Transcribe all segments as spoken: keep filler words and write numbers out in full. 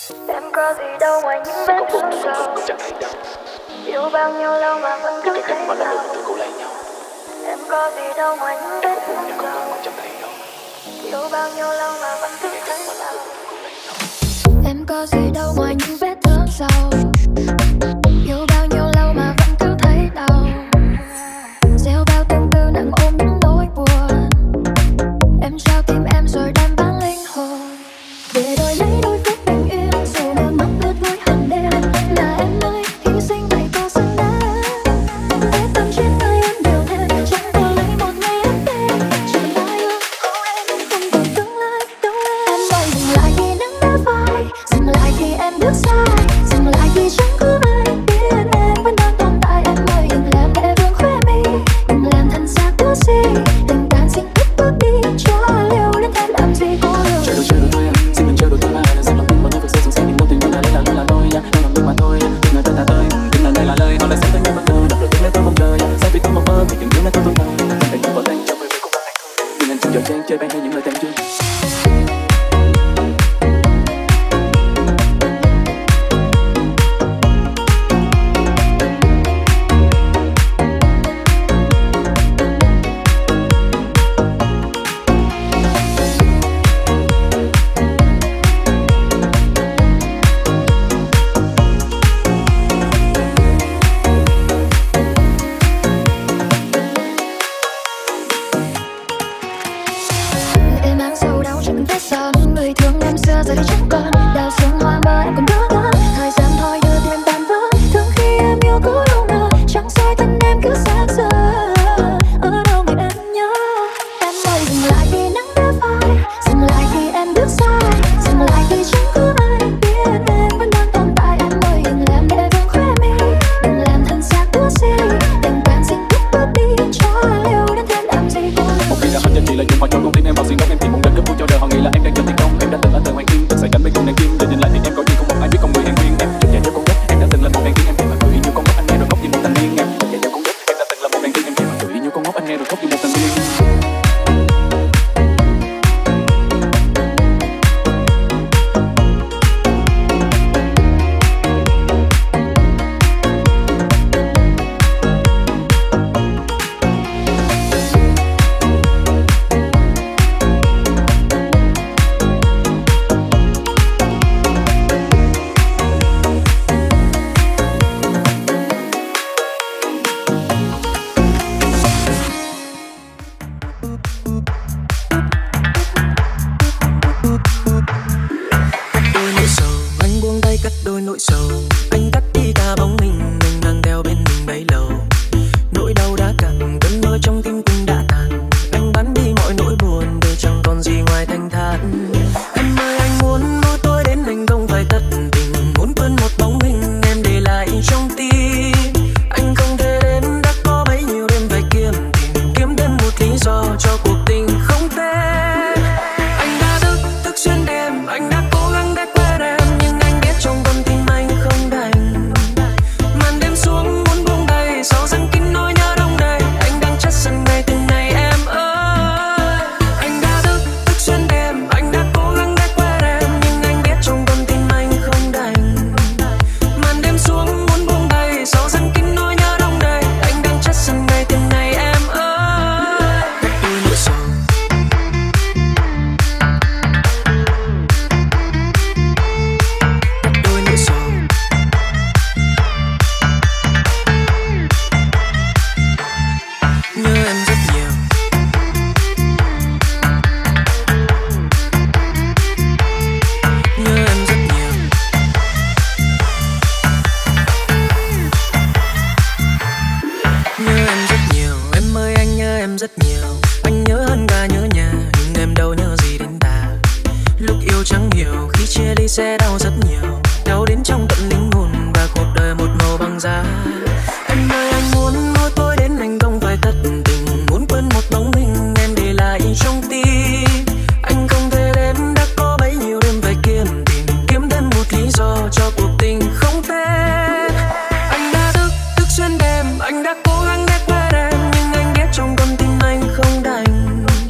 Em có gì đâu ngoài những vết thương sâu. Yêu bao nhiêu lâu mà vẫn cứ thấy đau. Em có gì đâu ngoài những vết thương sâu. Yêu bao nhiêu lâu mà vẫn cứ thấy đau. Em có gì đâu ngoài những vết thương sâu. Yêu bao nhiêu lâu mà vẫn cứ thấy đau. Gieo bao tâm tư nặng ôm những nỗi buồn. Em trao tim em rồi đem bán linh hồn. Để đổi lấy đôi phút bình yên. Dù nước mắt ướt gối hàng đêm. Là em ơi hy sinh vậy có xứng đáng. Để tâm trên tay em đều thêm. Chẳng có lấy một ngày ấm đêm. Chỉ là yêu oh em không còn tương lai đâu em. Em ơi dừng lại khi nắng đã phai. Dừng lại khi em bước sai. Dừng lại khi chẳng có ai biết em vẫn đang tồn tại. Em ơi đừng làm để vương khóe mi. Đừng làm thân xác của si. Tình cảm xin ít bước đi cho liều đến thêm làm gì cô liều. Chơi đôi chơi đôi thôi em, xin đừng chơi đôi thôi mà ai là xin lòng tin mà tôi phải xây dựng xây niềm vô tình mà đây là luôn là tôi, luôn là mình mà thôi. Đừng ngờ tôi ta tới, đừng là đây là lời, họ lại sẽ tới như mơ mơ, đập rồi tiếng lấy tôi mong chờ, sai vì tôi mong mơ thì đừng nhớ là tôi tôi thờ. Hãy cùng vào tay trong về về cùng anh thôi. Đừng anh chung giờ chơi chơi bay hay những lời tem chưa. Giờ đây chẳng còn đào sương hoa mơ em còn đó đó. Thời gian thôi đưa tim em tan vỡ. Thương khi em yêu có đâu ngờ. Chẳng soi thân em cứ xác giờ. Ở đâu người em nhớ. Em ơi dừng lại khi nắng đã phai. Dừng lại khi em bước sai. Dừng lại khi chẳng có ai biết em vẫn đang tồn tại. Em ơi đừng làm để vương khóe mi. Đừng làm thân xác của si. Tình cảm xin ít bước đi cho liều đến thêm làm gì cô. Một khi đã hết chân chỉ là dùng hòa cho con tim em vào xuyên góc em thì muốn đến cấp vui cho đời. Họ nghĩ là em đang chân thành công. Em đã từng là tờ hoàng kim từng sải cánh bên cùng đèn kim. Giờ nhìn lại thì em có gì không một ai biết con người em riêng em. Chúc dạy cho con đất em đã từng là một đèn kim em thì mà cười như con ngốc anh nghe rồi khóc như một thanh niên em. Chúc dạy cho con đất em đã từng là một đèn kim em thì mà cười như con ngốc anh nghe rồi khóc như một thanh niên.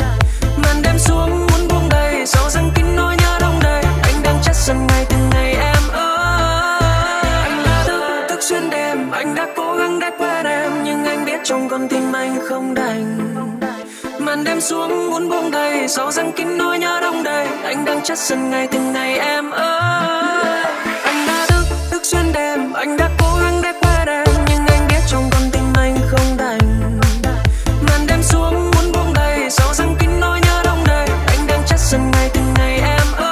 Màn đêm xuống muốn buông đầy, sầu răng kín nỗi nhớ đông đầy. Anh đang chất dần ngày từng ngày em. trong con tim anh không đành. Màn đêm xuống muốn buông tay, sau răng kín nỗi nhớ đông đầy. Anh đang chất dần ngày từng ngày em ơi. Anh đã thức, thức xuyên đêm, anh đã cố gắng để quên em, nhưng anh biết trong con tim anh không đành. Màn đêm xuống muốn buông tay, sau răng kín nỗi nhớ đông đầy. Anh đang chất dần ngày từng ngày em ơi.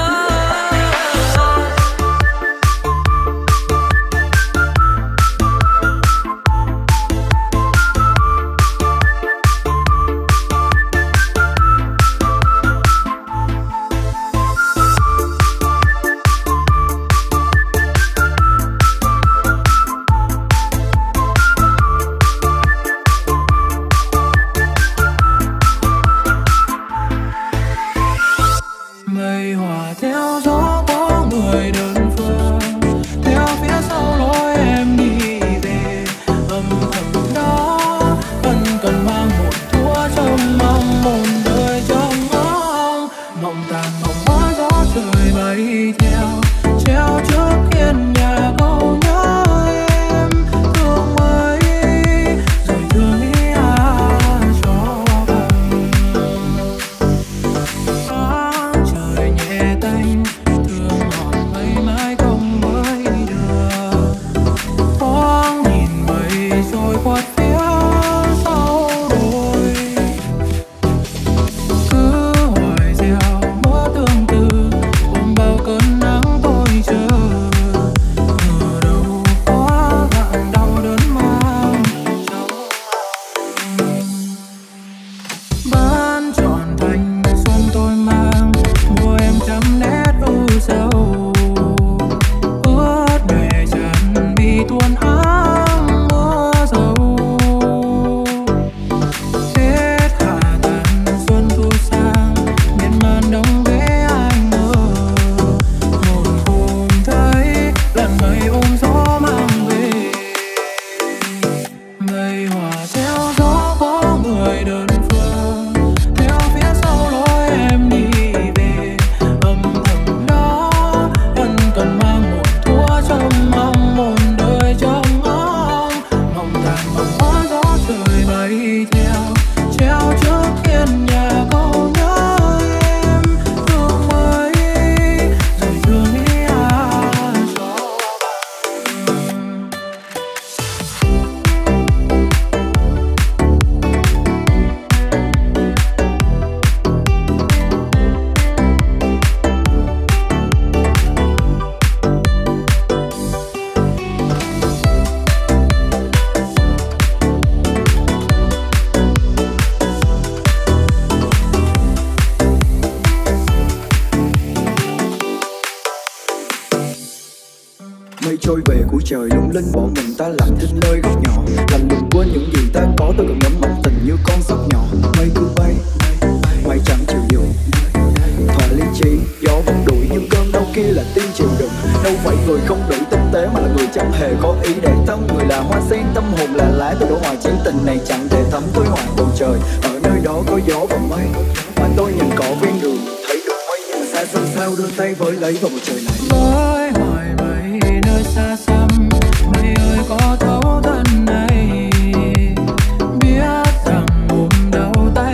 trôi về của trời lung linh, bọn mình ta lặng thinh nơi góc nhỏ, lạnh lùng quên những gì ta có. Tôi cần ngắm mạnh tình như con sóc nhỏ, mây cứ bay mây chẳng chịu dừng. Thỏa lý trí gió vẫn đuổi, nhưng cơn đau kia là tiếng chịu đựng. Đâu phải người không đủ tinh tế mà là người chẳng hề có ý để tâm. Người là hoa sen, tâm hồn là lá, tôi đổ hòa chiến tình này chẳng thể thấm. Tôi hòa bầu trời ở nơi đó có gió và mây, mà tôi nhìn cỏ ven đường thấy được mây nhưng xa xăm sao đưa tay với lấy vào bầu trời này. Mới hỏi mây nơi xa xăm, mây ơi có thấu thân này, biết rằng buồn đau tay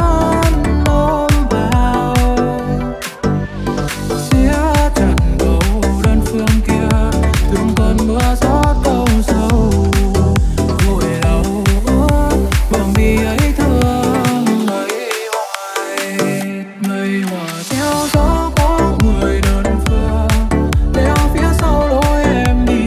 vẫn ôm vào. Xía trần cầu đơn phương kia, từng cơn mưa gió câu sâu, vội lâu ướt vòng bi ấy thương mây hoài. Mây hòa theo gió có người đơn phương, theo phía sau lối em đi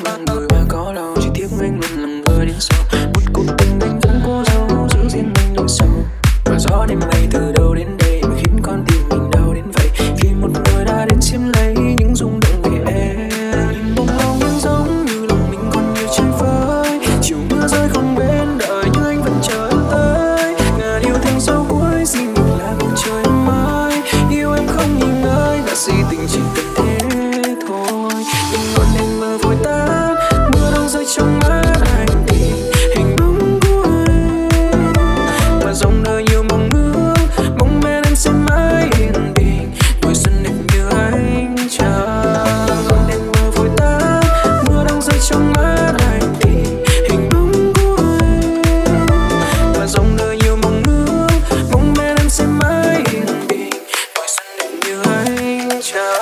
mang người mà có lâu, chỉ tiếc anh luôn làm người đến sau. Một cuộc tình anh vẫn cố giấu, giữ riêng mình nỗi sầu. Và gió đêm nay từ đâu đến đây mà khiến con tim mình đau đến vậy. Khi một người đã đến chiếm lấy những rung động về em. Nhìn bóng lòng vẫn giống như lòng mình còn nhiều chơi vơi. Chiều mưa rơi không bên đợi nhưng anh vẫn chờ em tới. Ngàn yêu thương sau cuối xin mình là bầu trời mới. Yêu em không nghỉ ngơi và si tình chỉ cần thế thôi. Đừng ngọn đèn mờ vội tan, mưa đang rơi trong mắt anh thì hình bóng của em. Và dòng đời nhiều mong ước, mong bên em sẽ mãi yên bình. Tuổi xuân đẹp như anh chờ. Ngọn đèn mờ vội tan, mưa đang rơi trong mắt anh thì hình bóng của em. Và dòng đời nhiều mong ước, mong bên em sẽ mãi yên bình. Tuổi xuân đẹp như anh chờ.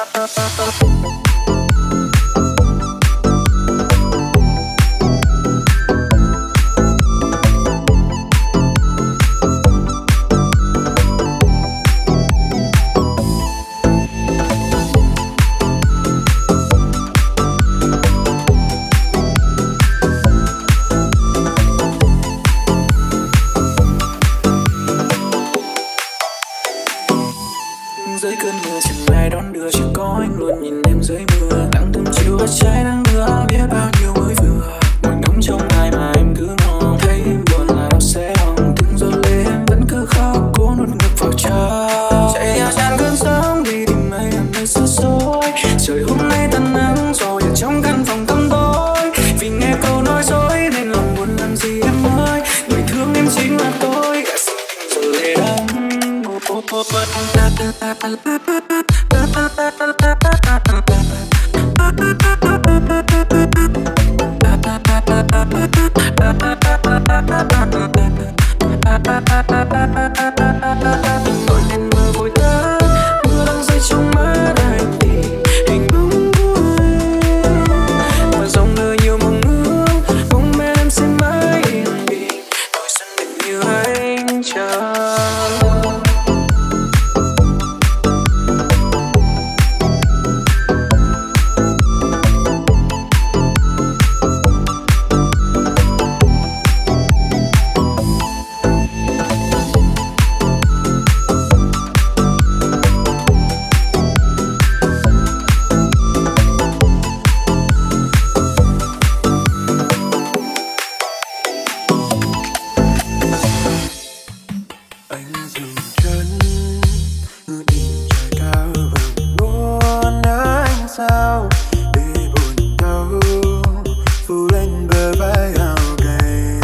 Dưới cơn mưa chẳng ai đón đưa, chỉ có anh luôn nhìn em dưới mưa. Nắng từng chiều và trái nắng nữa, biết bao nhiêu mới vừa. Ngồi ngóng trong ai mà em cứ mong, thấy em buồn là nó sẽ hỏng. Từng giọt lệ em vẫn cứ khóc, cố nuốt ngược vào trong. Chạy theo tràn cơn sóng đi tìm mây làm nơi xa xôi. Trời hôm nay tan nắng rồi ở trong căn phòng tăm tối. Vì nghe câu nói dối nên lòng buồn làm gì em ơi. Người thương em chính là tôi, cả sự tình rồi lệ đắng. Ngọn đèn mờ vội tan, mưa đang rơi trong mắt anh thì hình bóng của em. Và dòng đời nhiều mong ước, mong bên em sẽ mãi yên bình. Tuổi xuân đẹp như anh chờ. Anh dừng chân ngước nhìn trời cao vầng muốn anh sao để buồn đau phủ lên bờ vai áo gầy.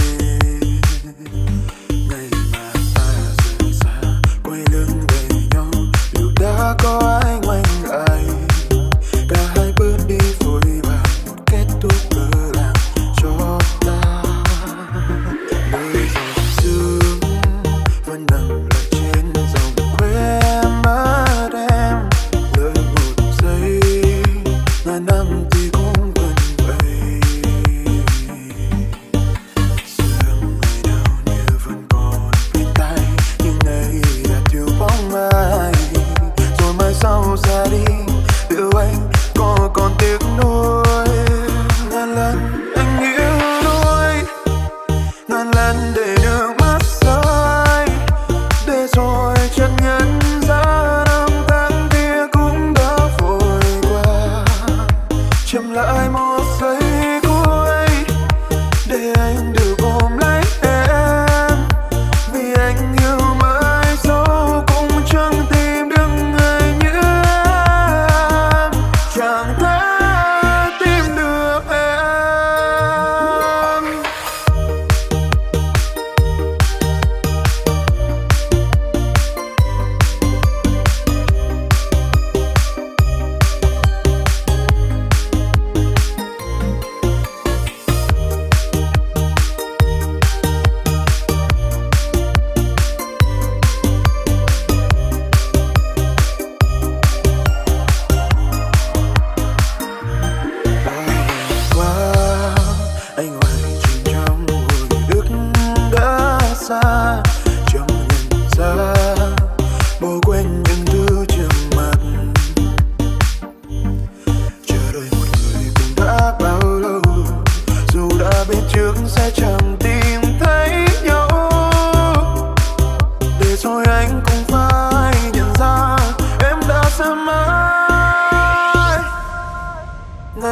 Ngày mà ta rời xa quay lưng về nhau, liệu đã có ai ngoảnh lại? Cả hai bước đi vội vàng, một kết thúc lơ là cho ta. Nơi dòng sương vẫn nằm lại trên dòng khuê mắt em. Đợi một giây, ngàn năm thì cũng vẫn vậy. Sương ngày nào như vẫn còn bên tai, nhưng nay đã thiếu bóng ai. Rồi mai sau ra đi, liệu anh có còn tiếc nuối? Ngàn lần anh yêu đuối, ngàn lần để nước mắt rơi. Để rồi chợt nhận ra năm tháng kia cũng đã vội qua. Chậm lại một giây cuối để anh được ôm lấy em. Vì anh yêu mãi dẫu cũng chẳng tìm được người như em. Chẳng thể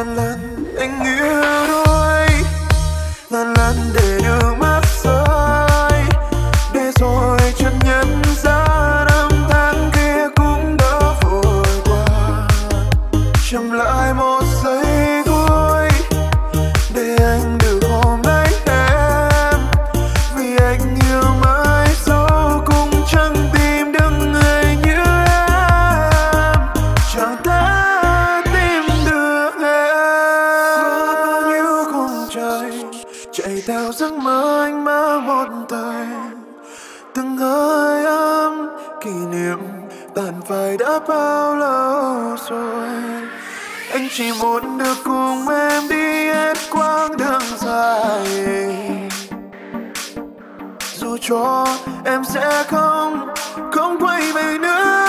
ngàn lần anh yếu đuối, ngàn lần để đưa mắt rơi, để rồi chợt nhận ra năm tháng kia cũng đã vội qua. Chậm lại một giây cuối để anh được ôm lấy em, vì anh yêu mãi dẫu cũng chẳng tìm được người như em, chẳng thể tìm được em. Có bao nhiêu khung trời chạy theo giấc mơ anh mơ một đời, từng hơi ấm kỷ niệm tàn phai đã bao lâu rồi. Anh chỉ muốn được cùng em đi hết quãng đường dài, dù cho em sẽ không không quay về nữa.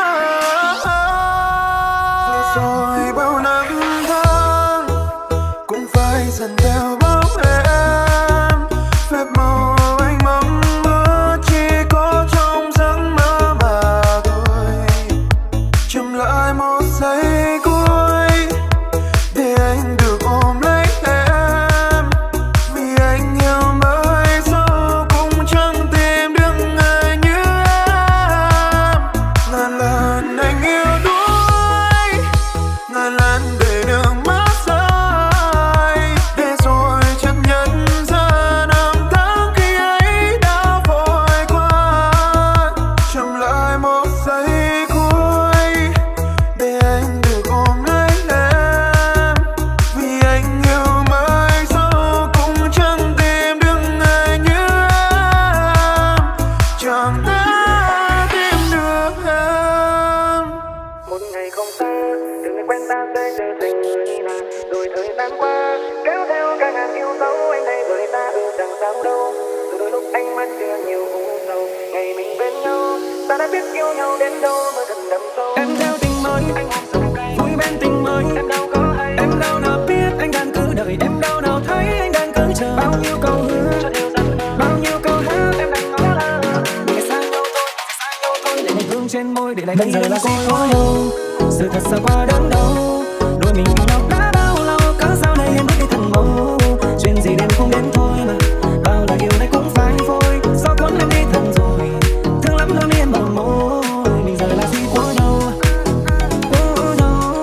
Và rồi bao năm tháng cũng phải dần theo bóng em, phép màu anh mong mơ chỉ có trong giấc mơ mà thôi. Chậm lại một giây cuối để anh được ôm lấy em, vì anh yêu mãi dẫu cũng chẳng tìm được người như em. Ngàn lần anh yêu đuối, ngàn lần để nước mắt rơi, để rồi chợt nhận ra năm tháng khi ấy đã vội qua. Chậm lại một giây cuối để anh được ôm lấy em, vì anh yêu mãi dẫu cũng chẳng tìm được người như em, chẳng thể tìm được em. Một ngày không xa, từ ngày quen ta sẽ trở thành người lạ. Rồi thời gian qua, kéo theo cả ngàn yêu dấu, anh thấy với ta ừ chẳng sao đâu. Từ đôi lúc anh mắt chưa nhiều u sầu, ngày mình bên nhau, ta đã biết yêu nhau đến đâu mới thật đậm sâu. Em theo tình mới, anh ôm sầu cay, vui bên tình mới, em đâu có hay. Em đâu nào biết anh đang cứ đợi, em đâu nào thấy anh đang cứ chờ. Bao nhiêu câu hứa, bao nhiêu câu hát em đang ngó lơ. Để xa nhau thôi, để xa nhau thôi, để ngày hương trên môi, để lại bây giờ là gì có đâu. Sự thật sao qua đớn đau, đôi mình yêu nhau đã bao lâu, cớ sao này em bước đi thành mẫu. Chuyện gì đến không đến thôi mà, bao lời yêu này cũng phai phôi. Do cuốn em đi thật rồi, thương lắm đôi mi em mở môi. Mình giờ là gì của nhau, của nhau.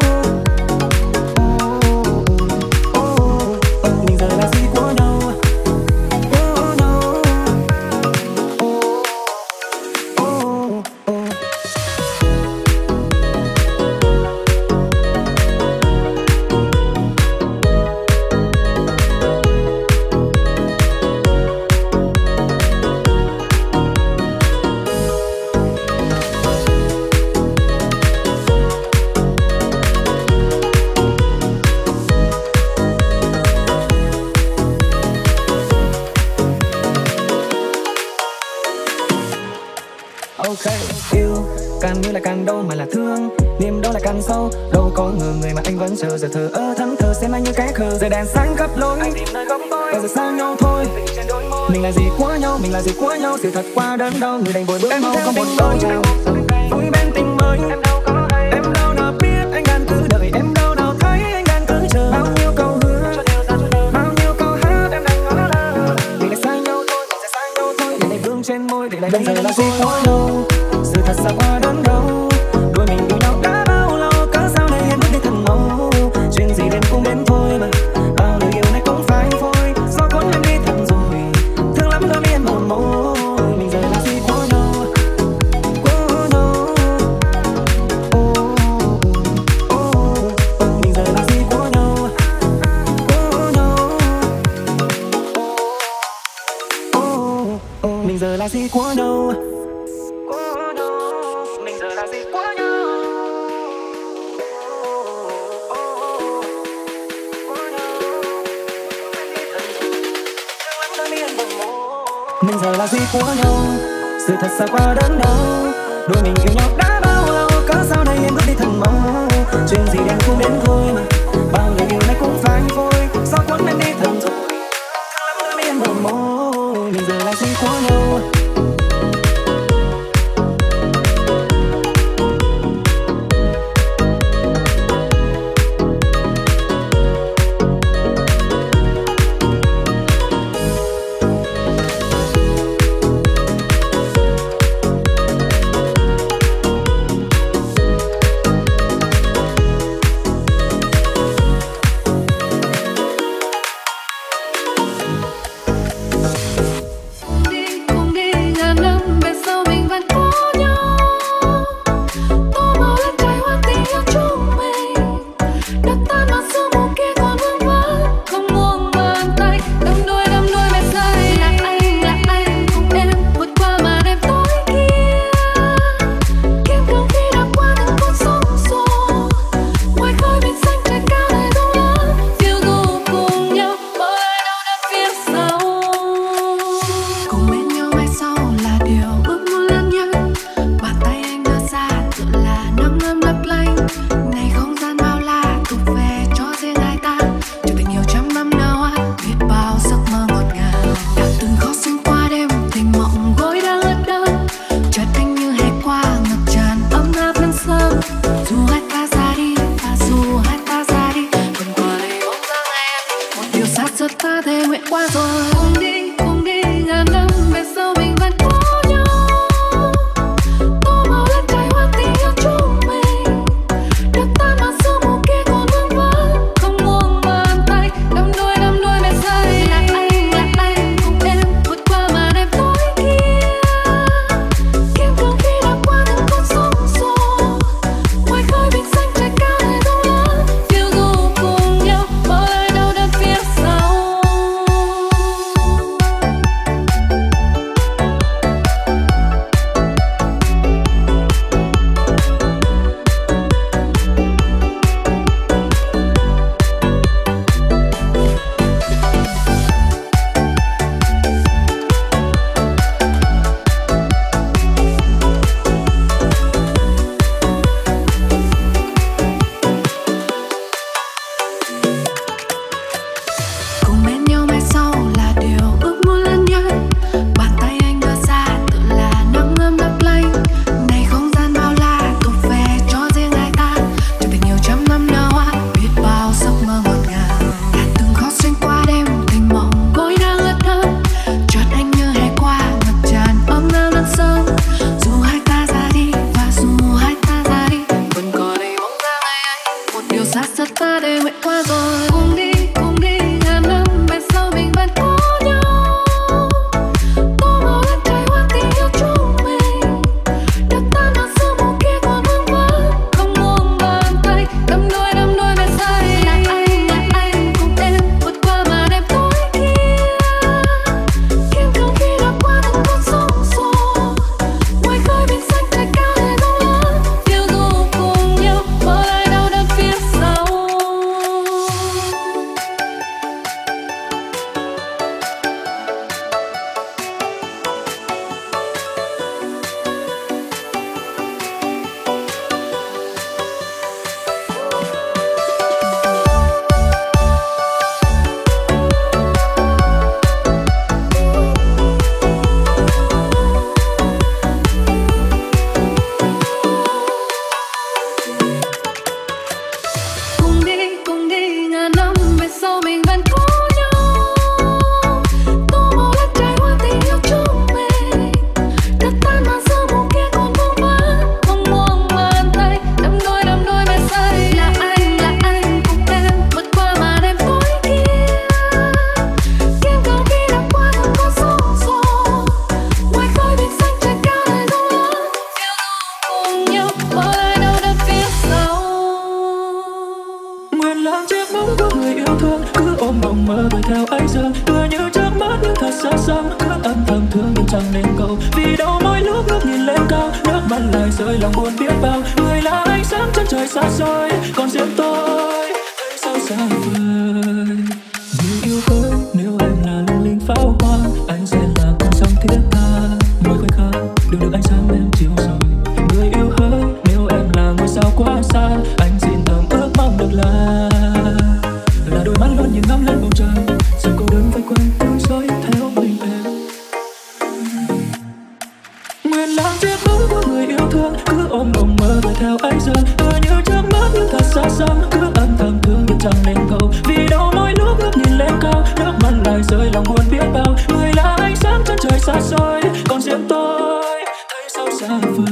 Oh, oh, oh, mình giờ là gì của nhau, của nhau. Oh, oh, oh. Ok, yêu càng như là càng đâu mà là thương, niềm đâu là càng sâu. Đâu có ngờ người mà anh vẫn chờ, giờ thờ ơ thẫn thờ xem anh như cái khờ. Giờ đèn sáng khắp lối, anh tìm nơi góc tối, giờ xa nhau thôi. Mình là gì của nhau, mình là gì của nhau, sự thật qua đớn đau, người đành vội bước mau không một đôi chào. Vui bên tình mới, em đâu có hay. Em đâu nào biết anh đang cứ đợi, em đâu nào thấy anh đang cứ chờ. Bao nhiêu câu hứa, bao nhiêu câu hát em đang ngó lơ. Mình là xa nhau thôi, mình sẽ xa nhau thôi, để này vương trên môi, để lại bây giờ là gì của nhau. Sự thật sao qua đớn đau, đôi mình yêu nhau đã bao lâu, cớ sao này em bước đi thành mẫu. Chuyện gì đến cũng đến thôi mà, bao lời yêu này cũng phai phôi. Do cuốn em đi thật rồi, thương lắm đôi mi em mở môi. Mình giờ là gì của nhau, của nhau. Oh, oh, oh, mình giờ là gì của nhau, của nhau. Oh, oh, mình giờ là gì của nhau. Mình giờ là gì của nhau. Mình giờ là gì của nhau, sự thật sao qua đớn đau, đôi mình yêu nhau đã bao lâu, cớ sao này em bước đi thành mẫu. Chuyện gì đến cũng đến thôi mà, bao lời yêu này cũng phai phôi. Do cuốn em đi thật rồi, thương lắm đôi mi em mở môi. Mình giờ là gì của nhau. qua rồi. Cùng đi, cùng đi, ngàn năm về sau mình vẫn có nhau. Tô màu lên trái hoa tình yêu chúng mình. Đập tan màn sương mù kia còn vương vấn. Không buông bàn tay, đắm đuối đắm đuối mê say. Là anh, là anh cùng em vượt qua màn đêm tối kia. Kiên cường khi đã qua từng con sóng xô. Ngoài khơi biển xanh trời cao hay rộng lớn. Phiêu du cùng nhau, bỏ lại đau đớn phía sau. Cùng bên nhau mai sau là điều ước muốn lớn nhất. Bàn tay anh đưa ra tự là nắng ấm lấp lánh. Này không gian bao la thuộc về cho riêng hai ta. Trong tình nhiều trăm năm nào á, biết bao giấc mơ ngọt ngào. Đã từng khó xuyên qua đêm tình mộng gối đang ướt ấm. Chợt anh như hè qua ngập tràn ấm áp nắng sớm. Dù hai ta ra đi và dù hai ta ra đi, vẫn có đây bóng dáng ngày ấy. Một điều xa xưa ta để nguyện qua rồi. Cùng đi, cùng đi, ngàn năm về sau mình vẫn có nhau. Tô màu lên trái hoa tình yêu chúng mình. Đập tan màn sương mù kia còn vương vấn. Không buông bàn tay, đắm đuối đắm đuối mê say. Là anh, là anh cùng em vượt qua màn đêm tối kia. Kiên cường khi đã qua từng con sóng xô. Ngoài khơi biển xanh trời cao hay rộng lớn. Phiêu du cùng nhau, bỏ lại đau đớn phía sau. Cùng đi, cùng đi, ngàn năm về sau mình vẫn có nhau. Tô màu lên trái hoa tình yêu chúng mình. Đập tan màn sương mù kia còn vương vấn. Không buông bàn tay, đắm đuối đắm đuối mê say. Là anh, là anh cùng em vượt qua màn đêm tối kia. Kiên cường khi đã qua từng con sóng xô. Ngoài khơi biển xanh trời cao hay rộng lớn. Phiêu du cùng nhau, bỏ lại đau đớn phía sau. Nguyện làm chiếc bóng của người yêu thương, cứ ôm mộng mơ đuổi theo ấy giờ. Tựa như trước mắt nhưng thật xa xăm, cứ âm thầm thương nhưng chẳng nên cầu. Vì đâu mỗi lúc ngước nhìn lên cao, nước mắt lại rơi lòng buồn biết bao. Người là ánh sáng chân trời xa xôi, còn riêng tôi thấy sao xa vời. Người yêu ơi, nếu em là lung linh pháo hoa, anh sẽ là con sóng thiết tha. Mỗi khoảnh khắc đều được ánh sáng em chiếu rồi. Người yêu ơi, nếu em là ngôi sao quá xa, anh xin thầm ước mong được là là đôi mắt luôn nhìn ngắm lên bầu trời. Giờ cô đơn vây quanh tôi dối theo mình em. Nguyện làm chiếc bóng của người yêu thương, cứ ôm mộng mơ đuổi theo ấy giờ. Tựa như trước mắt nhưng thật xa xăm, cứ âm thầm thương nhưng chẳng nên cầu. Vì đâu mỗi lúc ngước nhìn lên cao, nước mắt lại rơi lòng buồn biết bao. Người là ánh sáng chân trời xa xôi, còn riêng tôi thấy sao xa vời.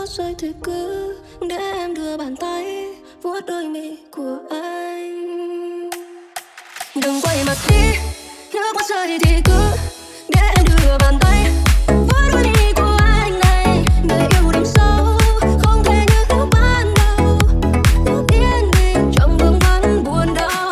rơi thì cứ để em đưa bàn tay vuốt đôi mi của anh. Đừng quay mặt đi, nước mắt rơi thì cứ để em đưa bàn tay vuốt đôi mi của anh này. Để yêu đêm sâu không thể như lúc ban đầu, lúc yên bình trong vương vấn buồn đau.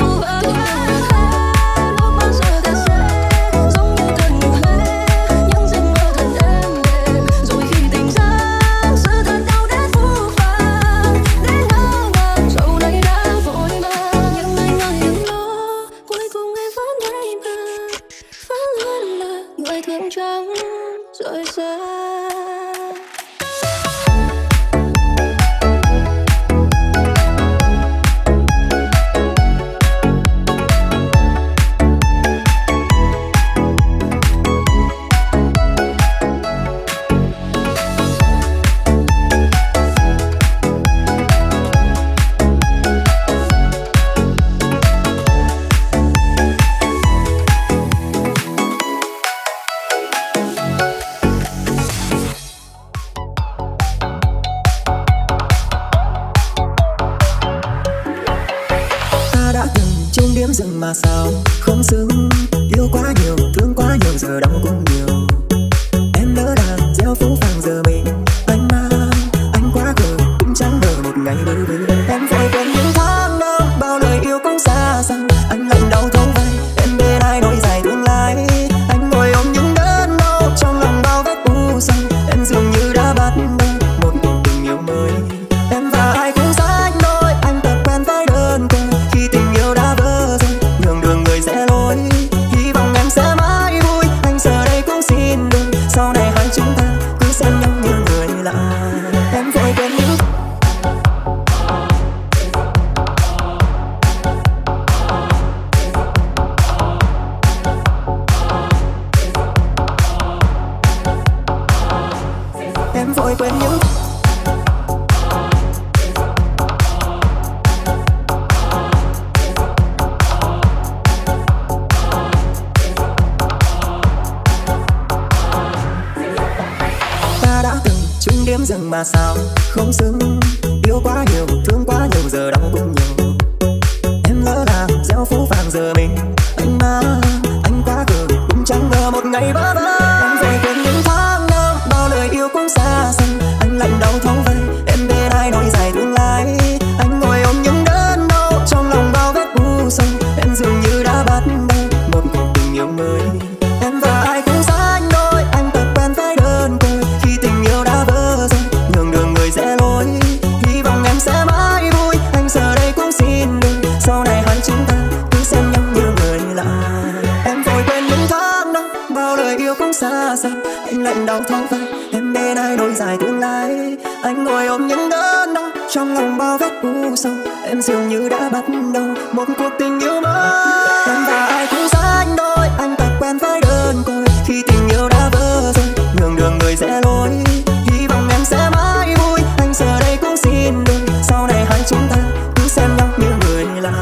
Lúc bao giờ ta sẽ giống như thần Huế, những giấc mơ thật êm đềm, rồi khi tỉnh giấc sự thật đau đến vô vàn. Đến ngỡ ngàng sau này đã vội vàng, nhưng anh ơi đừng lo, cuối cùng em vẫn đây mà, vẫn luôn là người thương trắng rời xa. Dừng mà sao không xứng, yêu quá nhiều thương quá nhiều giờ đau cũng nhiều. Em lỡ đàn gieo phố phàng giờ mình anh mang anh quá khờ cũng chẳng ngờ một ngày đối với em phải quên những tháng năm bao lời yêu cũng xa xăm. Anh lạnh đau thấu vai em bên ai nối dài tương lai, anh ngồi ôm những đớn đau trong lòng bao vết u sầu. Em dường như đã bắt đầu một cuộc tình yêu mới, em và ai cũng xa đôi. Anh tập quen với đơn côi khi tình yêu đã vỡ rồi, nhường đường người sẽ lối. Hy vọng em sẽ mãi vui, anh giờ đây cũng xin đừng. Sau này hai chúng ta cứ xem nhau như người lạ. Em vội quên những em vội quên những điểm dừng mà sao không xứng, yêu quá nhiều thương quá nhiều giờ đau cũng nhiều. Em lỡ làm gieo phố vàng giờ mình anh mang anh quá khờ cũng chẳng ngờ một ngày vỡ vỡ. Em vội quên những tháng năm bao lời yêu cũng xa xăm. Anh lạnh đau thấu vai em bên ai nối dài tương lai, anh ngồi ôm những đớn đau trong lòng bao vết u sầu. Em dường như đã bắt đầu một cuộc tình yêu mới, em và ai cũng xa đôi. Anh tập quen với đơn côi khi tình yêu đã vỡ rồi, nhường đường người sẽ lối. Hy vọng em sẽ mãi vui, anh giờ đây cũng xin đừng. Sau này hai chúng ta cứ xem nhau như người lạ. Em vội quên những tháng năm bao lời yêu cũng xa xăm. Anh lạnh đau thấu vai em bên ai nối dài tương lai, anh ngồi ôm những đớn đau trong lòng bao vết u sầu. Em dường như đã bắt đầu một cuộc tình yêu mới, em và ai cũng xa đôi. Anh tập quen với đơn côi khi tình yêu đã vỡ rồi, nhường đường người sẽ lối. Hy vọng em sẽ mãi vui, anh giờ đây cũng xin đừng. Sau này hai chúng ta cứ xem nhau như người lạ.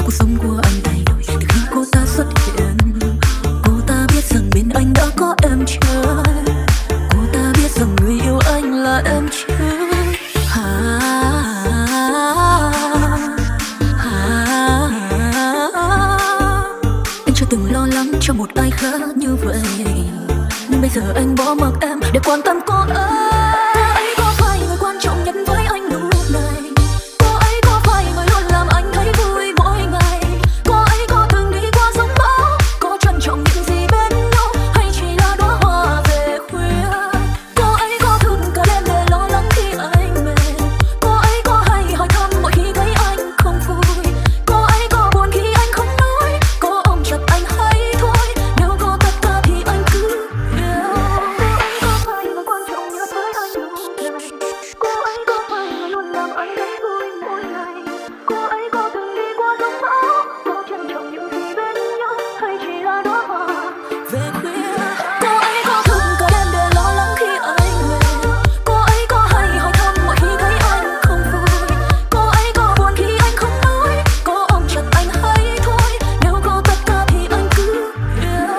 cuộc sống của anh thay đổi từ khi cô ta xuất hiện. Cô ta biết rằng bên anh đã có em trai, cô ta biết rằng người yêu anh là em trai. À, à, anh chưa từng lo lắng cho một ai khác như vậy, nhưng bây giờ anh bỏ mặc em để quan tâm cô ấy. Anh có phải người quan trọng nhất với anh lúc này? Cô ấy có phải người luôn làm anh thấy vui mỗi ngày? Cô ấy có từng đi qua giông bão, có trân trọng những gì bên nhau, hay chỉ là đóa hoa về khuya? Cô ấy có thức cả đêm để lo lắng khi anh mệt? Cô ấy có hay hỏi thăm mỗi khi thấy anh không vui? Cô ấy có buồn khi anh không nói, có ôm chặt anh hay thôi? Nếu có tất cả thì anh cứ yêu. Cô ấy có phải người quan trọng nhất với anh lúc này? Cô ấy có phải người luôn làm anh thấy vui mỗi ngày? Cô ấy có từng đi qua giông bão, có trân trọng những gì bên nhau, hay chỉ là đóa hoa về khuya? Cô ấy có thức cả đêm để lo lắng khi anh mệt? Cô ấy có hay hỏi thăm mỗi khi thấy anh không vui? Cô ấy có buồn khi anh không nói, có ôm chặt anh hay thôi? Nếu có tất cả thì anh cứ yêu.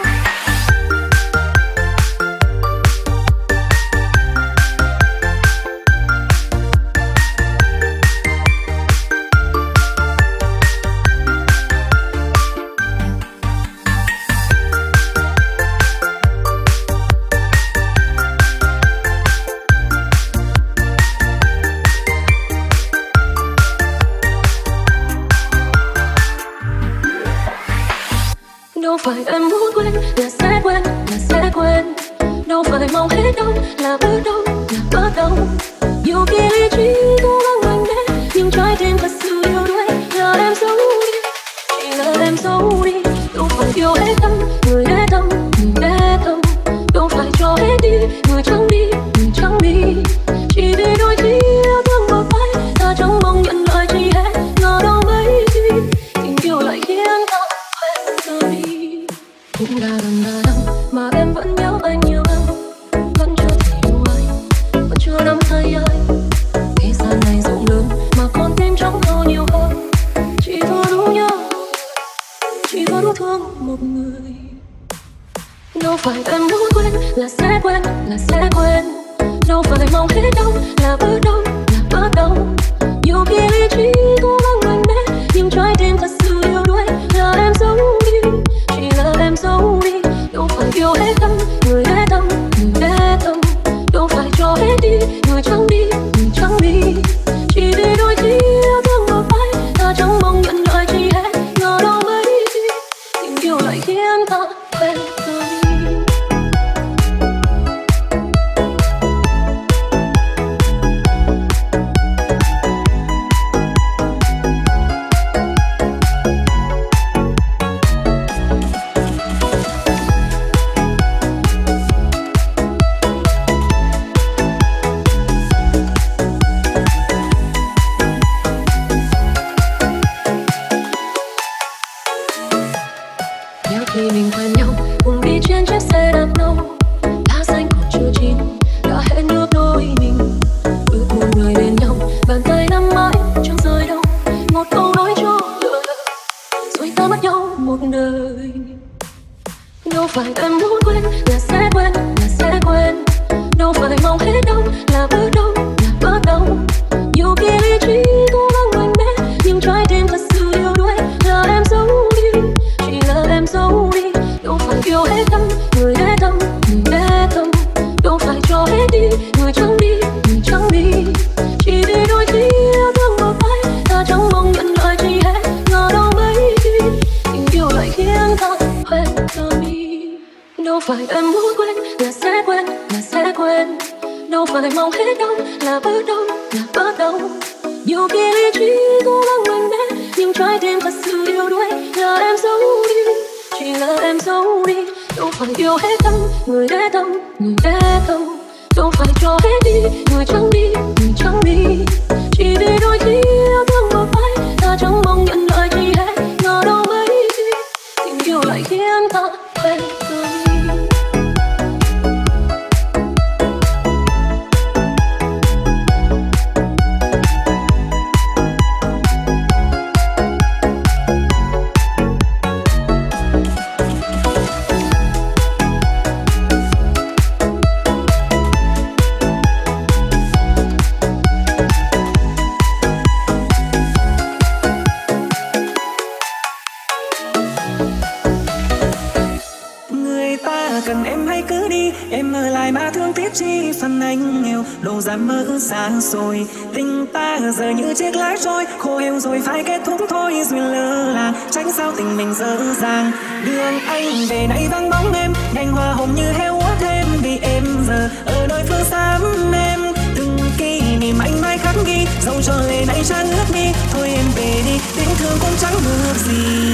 Đâu phải em muốn quên là sẽ quên, là sẽ quên. Đâu phải mong hết đâu là bước đâu, là bước đâu. Nhiều khi lý trí cố gắng mạnh mẽ, nhưng trái tim thật sự yếu đuối. Là em giấu đi, chỉ là em giấu đi. Đâu phải yêu hết tâm, người để tâm, người để tâm. Đâu phải cho hết đi, người chẳng đi, người chẳng đi. Chỉ vì đôi khi yêu thương một vai, ta chẳng mong nhận lại gì hết. Ngờ đâu mấy khi tình yêu lại khiến ta quên rời đi. Cũng là lần là năm mà em vẫn nhớ anh nhiều lắm, vẫn chưa thể yêu anh, vẫn chưa nắm tay anh. Thế gian này rộng lớn mà con tim chẳng thao nhiều hơn, chỉ có đủ nhớ, chỉ có đủ thương một người. Đâu phải em muốn quên là sẽ quên, là sẽ quên. Đâu phải mong hết đâu là bước đâu, là bước đâu. Nhiều khi lý trí cố gắng mạnh mẽ, nhưng trái tim thật sự yếu đuối. Là em giấu đi, chỉ là em giấu đi. Đâu phải yêu hết tâm, người để tâm, người để tâm. Đâu phải cho hết đi, người chẳng đi, người chẳng đi. Chỉ vì đôi khi yêu thương một vai, ta chẳng mong nhận lại gì hết. Ngờ đâu mấy khi tình yêu lại khiến ta quên rời đi. Nhớ khi mình quen nhau, cùng đi trên chiếc xe đạp nâu. Lá xanh còn chưa chín, đã hẹn nước đôi mình. Ước một người bên nhau, bàn tay nắm mãi chẳng rời đâu. Một câu nói cho lỡ, rồi ta mất nhau một đời. Đâu phải em muốn quên là sẽ quên, là sẽ quên. Đâu phải mong hết đâu là bước đâu, là bước đâu. Nhiều khi lý trí cố gắng mạnh mẽ, nhưng trái tim thật sự yếu đuối. Là em giấu đi, chỉ là em giấu đi. Đâu phải yêu hết tâm, người để tâm, người để tâm. Đâu phải cho hết đi, người chẳng đi, người chẳng đi. Chỉ vì đôi khi yêu thương một vai, ta chẳng mong nhận lại gì hết. Ngờ đâu mấy khi tình yêu lại khiến ta quên rời đi. Đâu phải em muốn quên là sẽ quên, là sẽ quên. Đâu phải mong hết đâu là bước đâu, là bước đâu. Nhiều khi lý trí cố gắng mạnh mẽ, nhưng trái tim thật sự yếu đuối. Là em giấu đi, chỉ là em giấu đi. Đâu phải yêu hết tâm, người để tâm, người để tâm. Đâu phải cho hết đi, người chẳng đi, người chẳng đi. Chỉ vì đôi khi yêu thương một vai, ta chẳng mong nhận lại gì hết. Ngờ đâu mấy khi tình yêu lại khiến ta quên rời đi. đâu dám mơ xa xôi. Tình ta giờ như chiếc lá trôi, khô héo rồi phải kết thúc thôi. Duyên lỡ làng tránh sao tình mình dở dàng. Đường anh về nay vắng bóng em, đành hoa hồng như heo úa thêm. Vì em giờ ở nơi phương xa em, từng kỷ niệm anh mãi khắc ghi. Dẫu cho lệ này trang ướt mi, thôi em về đi, tình thương cũng chẳng được gì.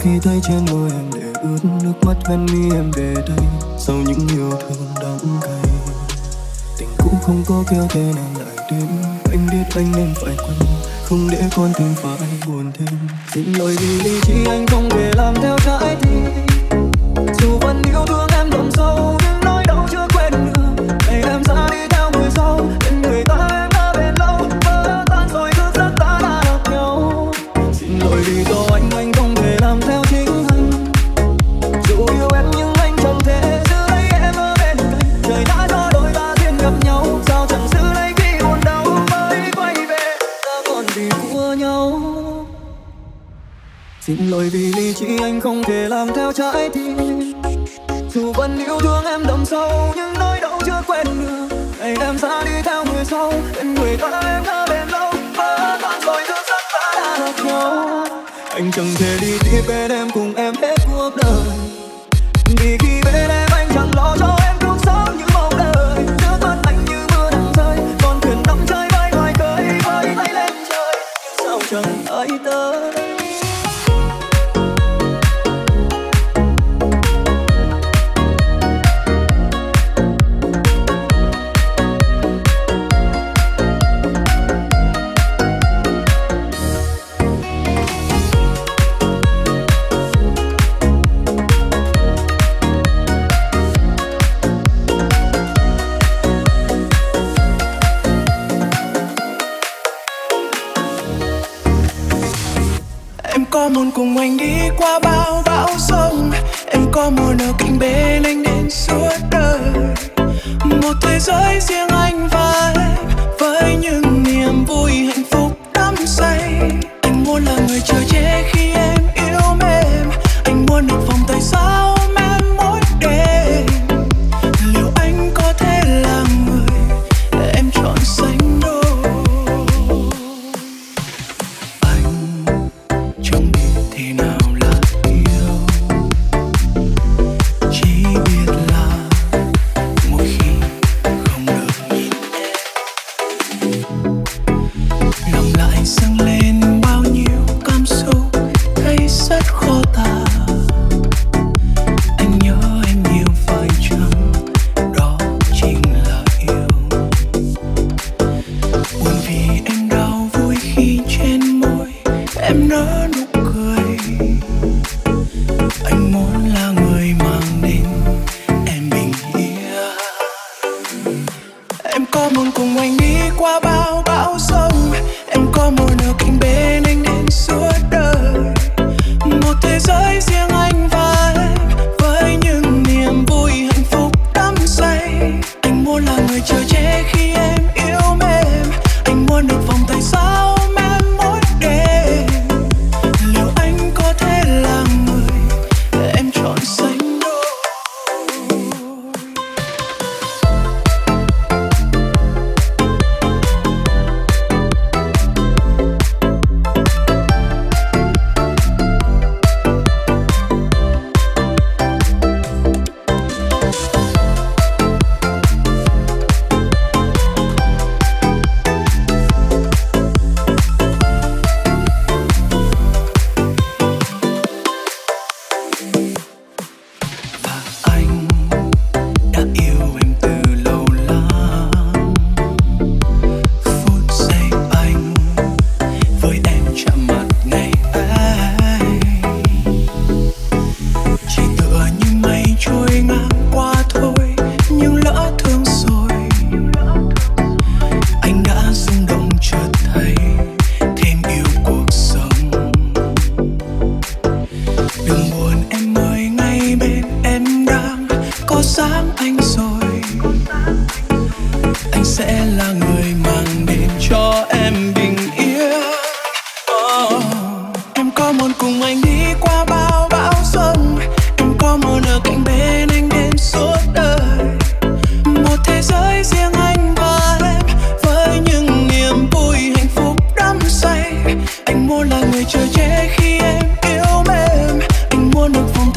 khi thấy trên môi em để ướt nước mắt ven mi em về đây sau những yêu thương đắng cay. Tình cũ không có kéo theo em lại đến, anh biết anh nên phải quên không để con tim phải buồn thêm. Xin lỗi vì lý trí anh không thể làm theo trái tim, dù vẫn yêu thương em đậm sâu nhưng nỗi đau chưa quên được. Ngày em ra đi theo người sau bên người ta em đã bền lâu, vỡ tan rồi thức giấc ta đã gặp nhau. Xin lỗi vì do anh anh không thể làm theo chính anh, dù yêu em nhưng anh chẳng thể giữ lấy em ở bên cạnh. Trời đã cho đôi ta duyên gặp nhau, sao chẳng giữ lấy khi buồn đau mới quay về ta còn vì của nhau. Xin lỗi vì lý trí anh không thể làm theo trái tim, dù vẫn yêu thương em đậm sâu nhưng nỗi đau chưa quên được. Ngày em ra đi theo người sau bên người ta em đã bền lâu, vỡ tan rồi thức giấc ta đã gặp nhau. Anh chẳng thể đi tiếp bên em cùng em hết cuộc đời, vì khi bên em anh chẳng lo cho em cuộc sống như mong đợi. Nước mắt anh như mưa đang rơi, còn thuyền đắm chơi bay ngoài khơi với tay lên trời nhưng sao chẳng ai tới. Có muốn cùng anh đi qua bao bão sông, em có muốn ở cạnh bên anh đến suốt đời. Một thế giới riêng anh và em với những niềm vui hạnh phúc đắm say. Anh muốn là người chờ che khi em yêu mềm, anh muốn được vòng tay sau em mỗi đêm. Liệu anh có thể là người để em chọn sánh đôi? Chẳng biết thế nào là yêu, chỉ biết là mỗi khi không được nhìn em, lòng lại dâng lên bao nhiêu cảm xúc thấy rất khó tả. Anh nhớ em nhiều phải chăng đó chính là yêu? Buồn vì em đau, vui khi trên môi em nở nụ cười. Anh muốn là người mang đến em bình yên. Em có muốn cùng anh đi qua bao bão sông, em có muốn ở cạnh bên anh đến suốt đời. Một thế giới riêng anh và em với những niềm vui hạnh phúc đắm say. Anh muốn là người chờ che khi em yêu mềm, anh muốn được vòng tay sau em mỗi đêm. Liệu anh có thể là người để em chọn sánh đôi? Anh muốn là người chờ che khi em yêu mềm, anh muốn được vòng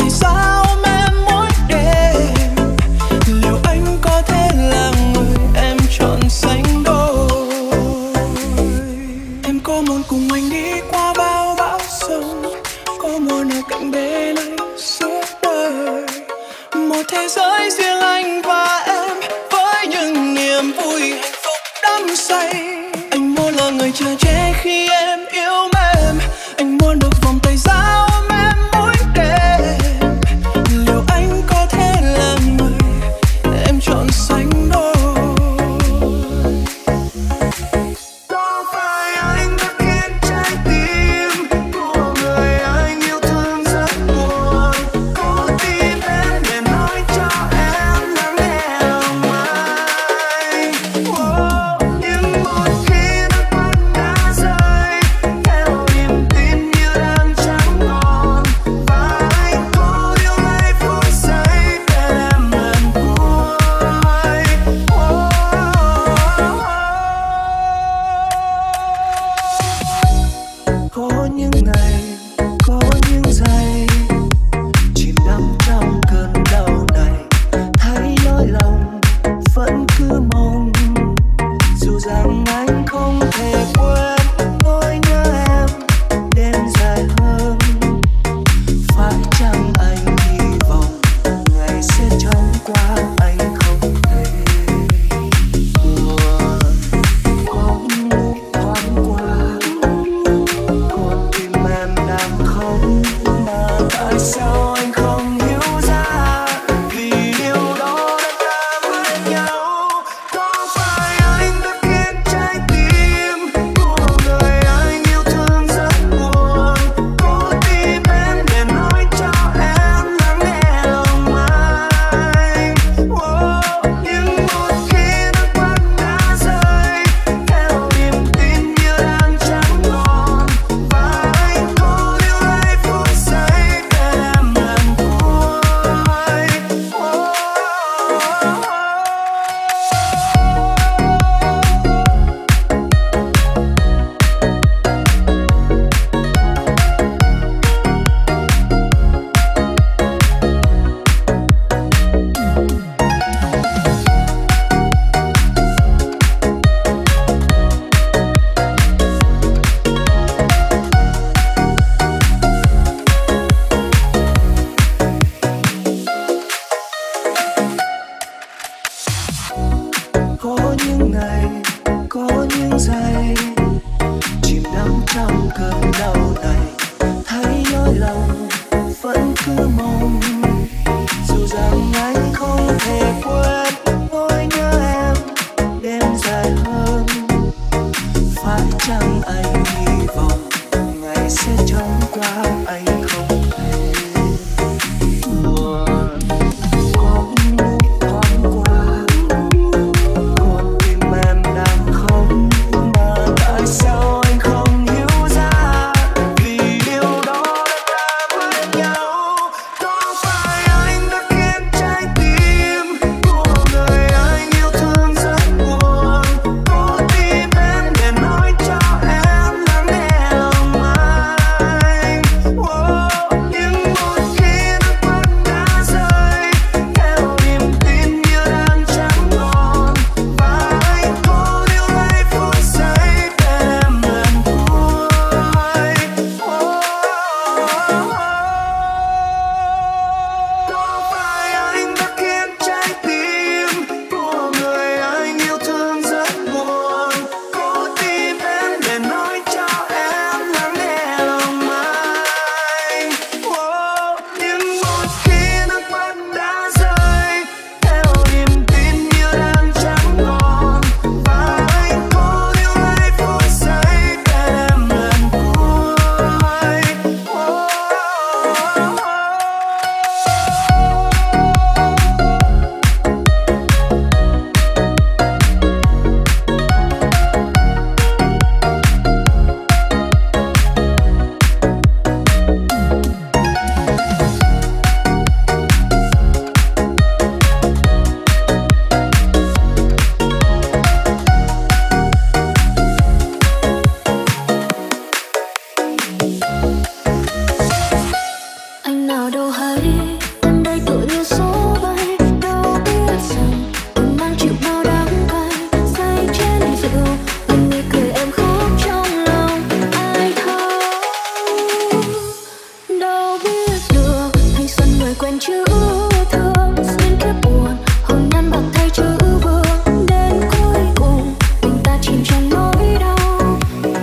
chữ thương xuyên kiếp buồn, hồn nhăn bạc thay chữ vương. Đến cuối cùng tình ta chìm trong nỗi đau.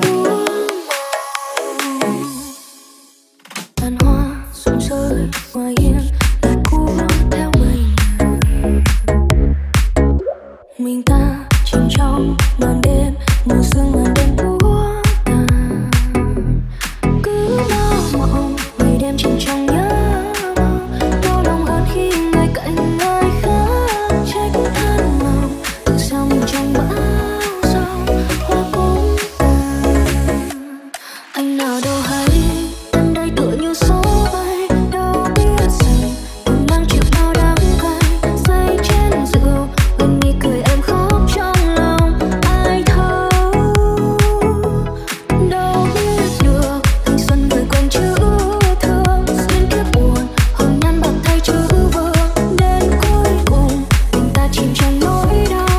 Tàn hoa rụng rơi ngoài hiên lại cuốn theo mình. Mình ta chìm trong màn đêm mù sương, màn đêm buốt tàn. Cứ mơ mộng ngày đêm chìm trong nhớ mong, đau lòng hơn khi người cạnh người khác trách than lòng. Từ sao mình trong bão giông hoa cũng tàn. Anh nào đâu hay em đây tựa như số bay, đâu biết rằng em đang chịu bao đắng cay. Say trên rượu gần đi cười em khóc trong lòng ai thấu. Đâu biết được thanh xuân người quen chữ thương xuyên kiếp buồn, hồn nhăn bạc thay chữ vương. Đến cuối cùng tình ta chìm trong nỗi đau.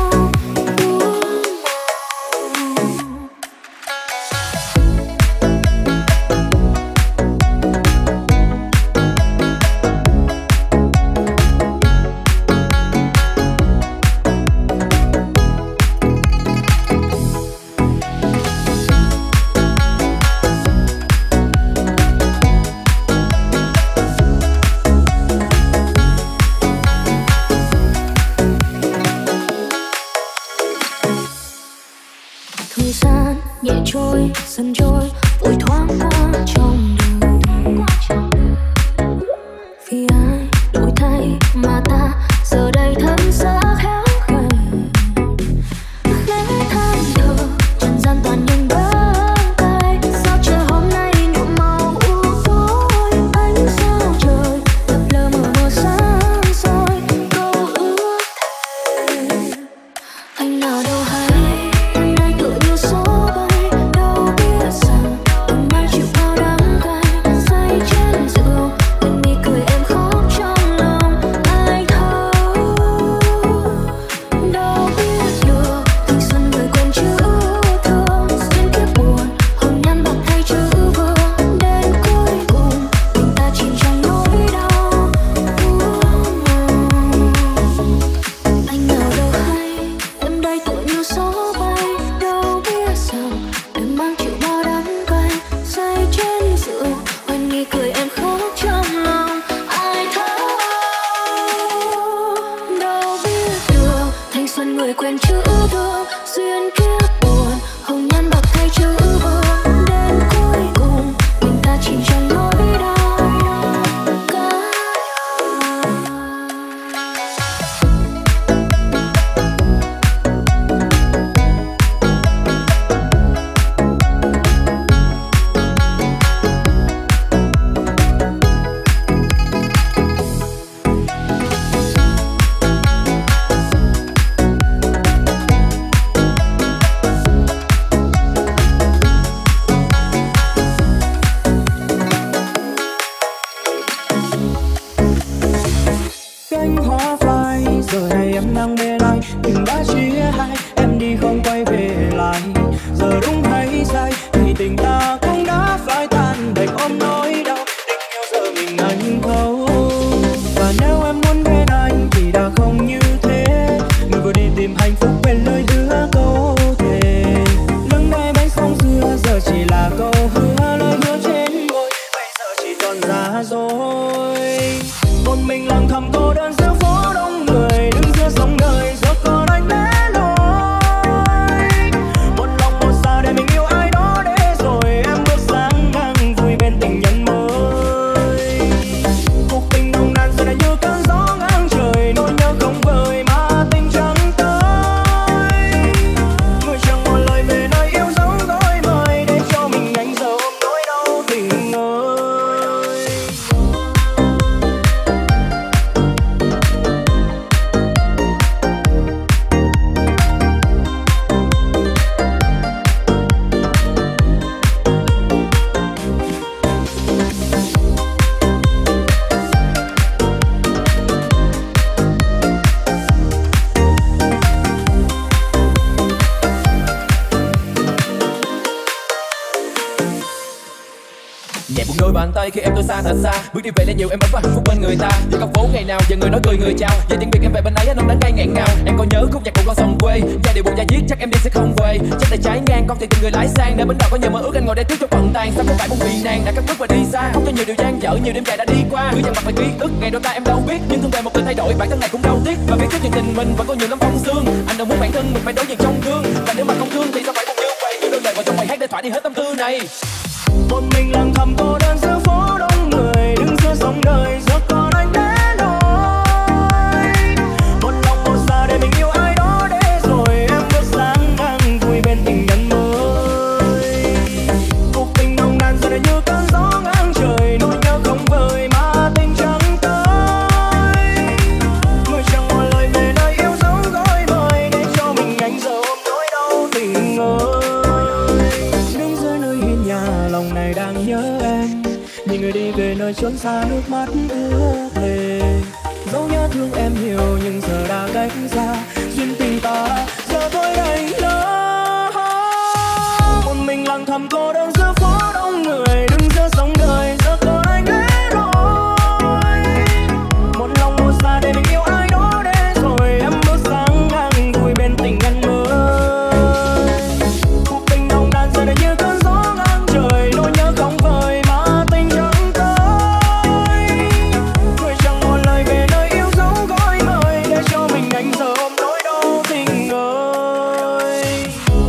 Thời gian nhẹ trôi dần trôi vội thoáng qua trong đời. Vì ai đổi thay mà ta giờ đây thân xác héo gầy. Lẽ than thở trần gian toàn những đắng cay. Sao trời hôm nay nhuộm màu u tối. Ánh sao trời lập lờ mờ mờ sáng soi câu ước thề. Anh nào đâu hay em đây tựa như số bay, đâu biết rằng em nay chịu bao đắng cay. Say trên rượu gần đi cười em khóc trong lòng ai thấu. bàn tay khi em tôi xa thật xa. Bước đi về lên nhiều em ấm và hạnh phúc bên người ta. Những con phố ngày nào giờ người nói cười người chào. Về tiếng Việt em về bên ấy anh đắng cay nghẹn ngào. Em còn nhớ khúc nhạc của con sông quê. Giai điệu buồn da diết chắc em đi sẽ không về. Chắc là trái ngang con thì từng người lái sang. Nơi bến đò có nhiều mơ ước anh ngồi đây tiếc cho phận tàn. Sao không phải buồn vì nàng đã cắt bước và đi xa. Không cho nhiều điều gian dở nhiều đêm dài đã đi qua. Cứ dằn mặt về ký ức ngày đôi ta em đâu biết. Nhưng thương về một người thay đổi bản thân này cũng đau tiếc. Và biết trước chuyện tình mình vẫn còn nhiều lắm phong sương. Anh đâu muốn bản thân mình phải đối diện trong gương. Và nếu mà không thương thì sao phải buồn như vậy. Những đôi lời vào trong bài hát để thỏa đi hết tâm tư này. Một mình lặng thầm cô đơn giữa phố đông người, đứng giữa dòng đời giờ còn anh để nỗi. Một lòng một dạ để mình yêu ai đó để rồi em bước sáng ngang vui bên tình nhân mới. Cuộc tình nồng nàn giờ này như cơn gió ngang trời, nỗi nhớ không vơi mà tình chẳng tới. Người chẳng một lời về nơi yêu dấu gói mời để cho mình anh giờ ôm nỗi đau tình ơi. Đứng dưới nơi hiên nhà lòng này đang nhớ em, nhìn người đi về nơi chốn xa nước mắt ướt lệ. Dẫu nhớ thương em nhiều nhưng giờ đã cách xa, duyên tình ta giờ thôi đành lỡ. Một mình lặng thầm cô đơn giữa phố đông người, đứng giữa dòng đời giờ còn anh để rồi. Một lòng một dạ để mình yêu ai đó để rồi em bước sáng ngang vui bên tình nhân mới. Cuộc tình nồng nàn giờ này như cơn gió ngang trời, nỗi nhớ không vơi mà tình chẳng tới. Người chẳng một lời về nơi yêu dấu gói mời để cho mình anh giờ ôm nỗi đau tình ơi.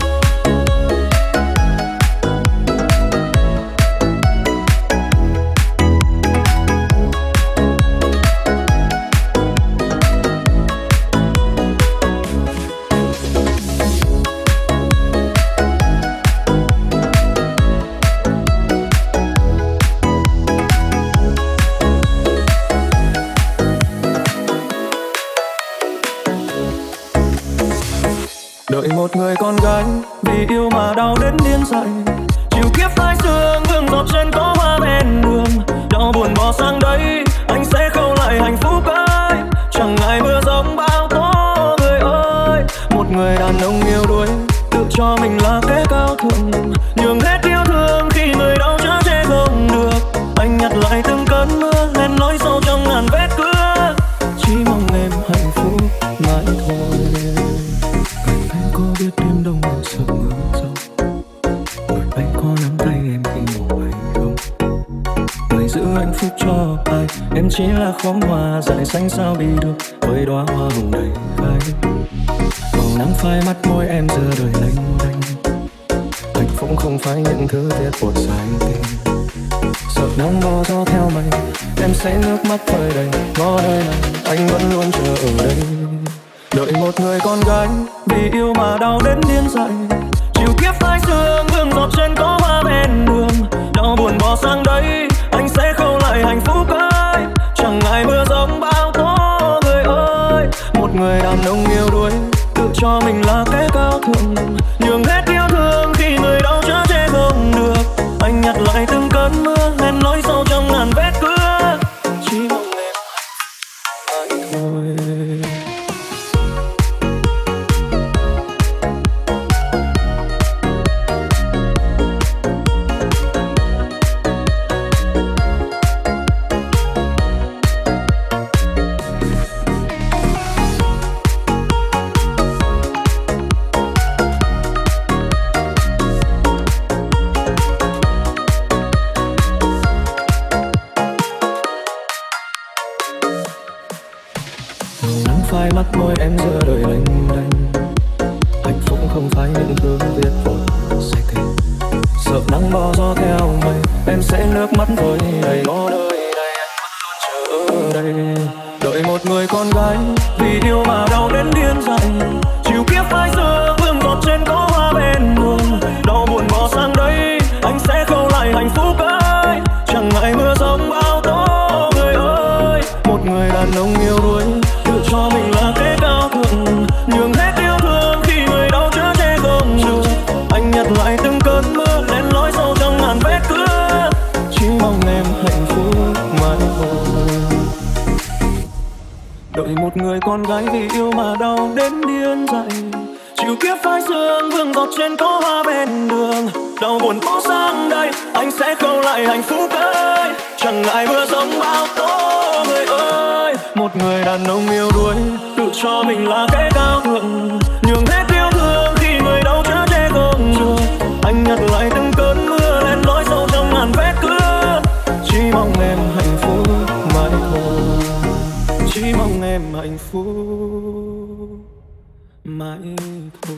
Đợi một người con gái vì yêu mà đau đến điên dại, chiều kiếp phai sương gương giọt trên có hoa bên đường. Đau buồn bỏ sang đây anh sẽ khâu lại hạnh phúc ấy, chẳng ngại mưa giông bão tố người ơi. Một người đàn ông yêu đuối tự cho mình là cái cao thượng, nhường hết yêu thương khi người đau chở che không được. Anh nhặt lại từng cơn mưa lên lối sâu trong ngàn vết cưa, chỉ mong em hạnh phúc mãi thôi. Có biết đêm đông em sợ mưa rông, người anh có nắm tay em khi ngủ hay không? Người giữ hạnh phúc cho ai, em chỉ là khóm hoa dại xanh sao bị được với đóa hoa hồng đầy gai. Màu nắng phai mắt môi em giờ đời lênh đênh, hạnh phúc không phải những thứ viết một dài tình. Sợ nắng bó gió theo mây, em sẽ nước mắt phơi đầy ngõ nơi này, anh vẫn luôn chờ ở đây. Đợi một người con gái vì yêu mà đau đến điên dại, chiều kiếp phai sương gương giọt trên có hoa bên đường. Đau buồn bỏ sang đây anh sẽ khâu lại hạnh phúc ấy, chẳng ngại mưa giông bão tố người ơi. Một người đàn ông yêu đuối tự cho mình là cái cao thượng, nhường hết yêu thương khi người đau chở che không được. Anh nhặt lại từng cơn mưa lên lối sâu trong ngàn vết cưa, chỉ mong em mãi thôi. Phai mắt môi em giờ đời lênh đênh, hạnh phúc không phải những thứ viết vội say tình. Sợ nắng bó gió theo mây em sẽ nước mắt vơi đầy ngõ đời này, anh vẫn luôn chờ ở đây. Đợi một người con gái vì yêu mà đau đến điên dại, chiều kiếp phai sương gương giọt trên có hoa bên đường. Đau buồn bỏ sang đây anh sẽ khâu lại hạnh phúc ấy, chẳng ngại mưa giông bão tố người ơi. Một người đàn ông yêu đuối tự cho mình là cái cao thượng, nhường hết yêu thương khi người đau chở che không được. Anh nhặt lại từng cơn mưa lên lối sâu trong ngàn vết cưa, chỉ mong em hạnh phúc mãi thôi. Đợi một người con gái vì yêu mà đau đến điên dại, chiều kia phai sương vương gọt trên có hoa bên đường, đau buồn có sang đây anh sẽ câu lại hạnh phúc ấy, chẳng ngại mưa giông bão tố người ơi. Một người đàn ông yêu đuối tự cho mình là kẻ cao thượng, nhường hết yêu thương khi người đâu chở che không được. Anh nhặt lại từng cơn mưa lên lối sâu trong ngàn vết cưa, chỉ mong em hạnh phúc mãi thôi, chỉ mong em hạnh phúc mãi thôi.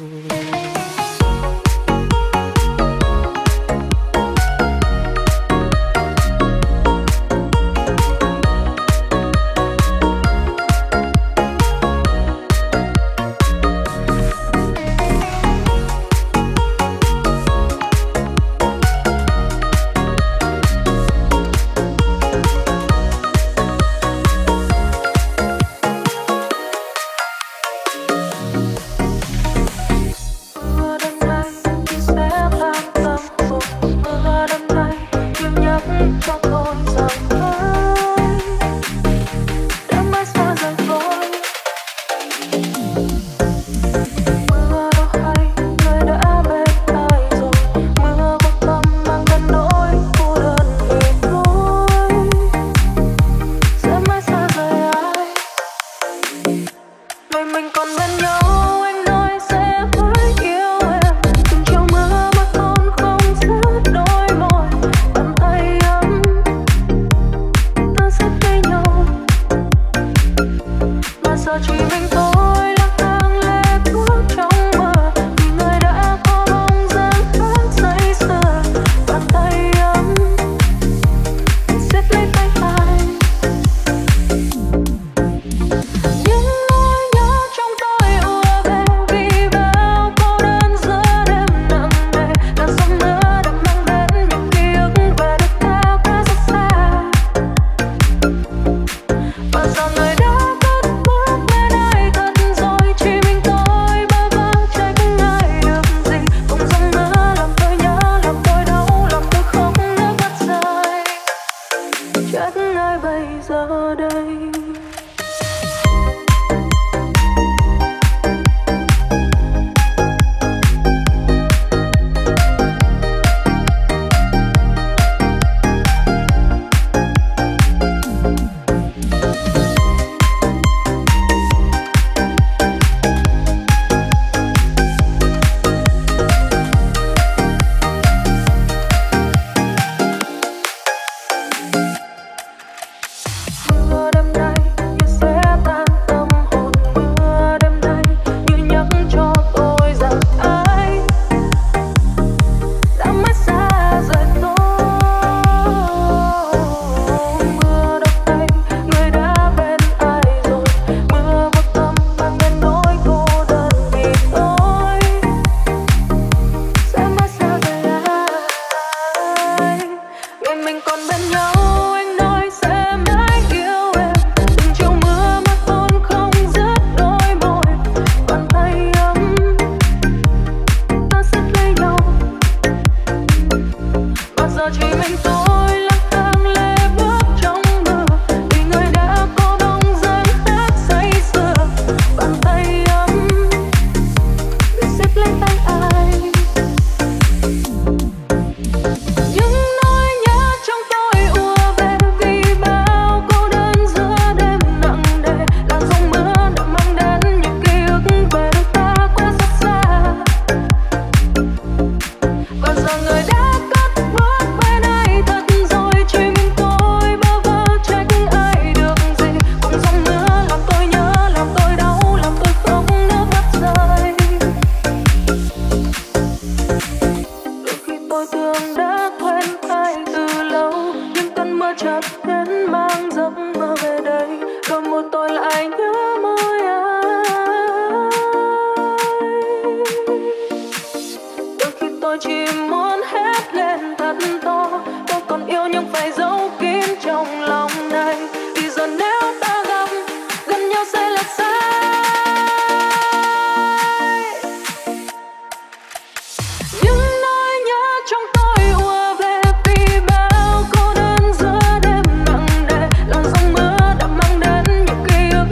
Hãy subscribe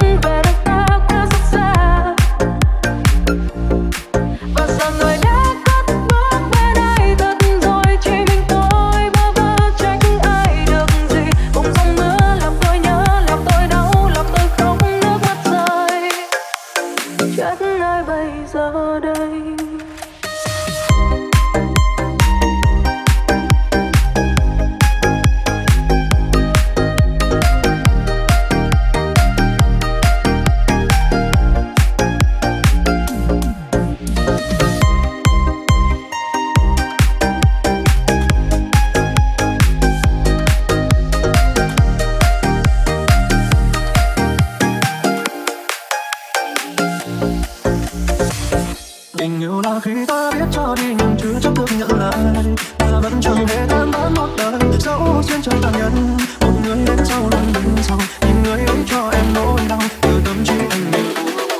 Tình yêu là khi ta biết cho đi nhưng chưa chắc được nhận lại, ta vẫn chẳng hề than vãn một đời. Dẫu duyên trời tàn nhẫn, một người đến sau luôn đứng sau, nhìn người ấy cho em nỗi đau từ tâm trí anh như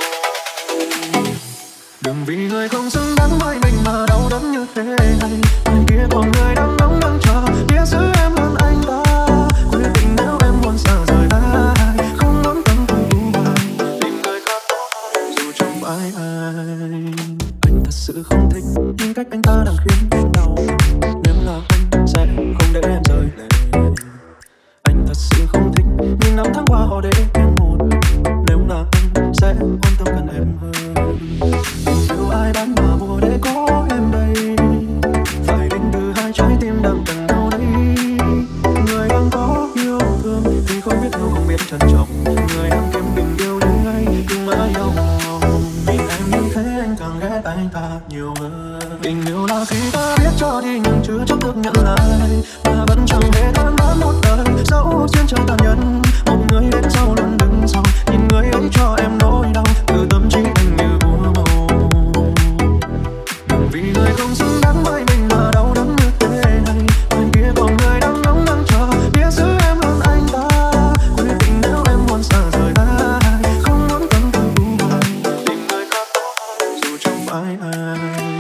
đừng vì người không xứng đáng với mình mà đau đớn như thế này. Ngoài kia còn người đang ngóng đang chờ, biết giữ em hơn anh ta. Quyết định nếu em muốn xa rời ai, không muốn tâm tư hoài, tìm người khác dù chẳng phải ai. Anh thật sự không thích nhưng cách anh ta đang khiến em đau. Nếu là anh sẽ không để em rời lệ. Anh thật sự không thích nhưng năm tháng qua họ để em một. Nếu là anh sẽ quan tâm gần em hơn. Yêu ai bán mà mua để có em đây, phải đến từ hai trái tim đang cần nhau đây. Người đang có yêu thương thì không biết yêu không biết trân trọng, người đang kiếm tình yêu đến ngay cứ mãi đau lòng. Vì em như thế anh càng ghét anh ta nhiều hơn. Tình yêu là khi ta biết cho đi nhưng chưa chắc được nhận lại, mà vẫn chẳng hề than vãn một đời. Dẫu duyên trời tàn nhẫn, một người đến sau luôn đứng sau, nhìn người ấy cho em nỗi đau từ tâm trí anh như úa màu. Đừng vì người không xứng đáng với mình mà đau đớn như thế này. Ngoài kia còn người đang ngóng đang chờ, biết giữ em hơn anh ta. Quyết định nếu em muốn xa rời ai, không muốn tâm tư hoài, tìm người khác dù chẳng phải ai.